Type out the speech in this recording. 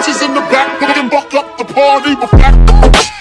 bitches in the back, fuck up the party with fat.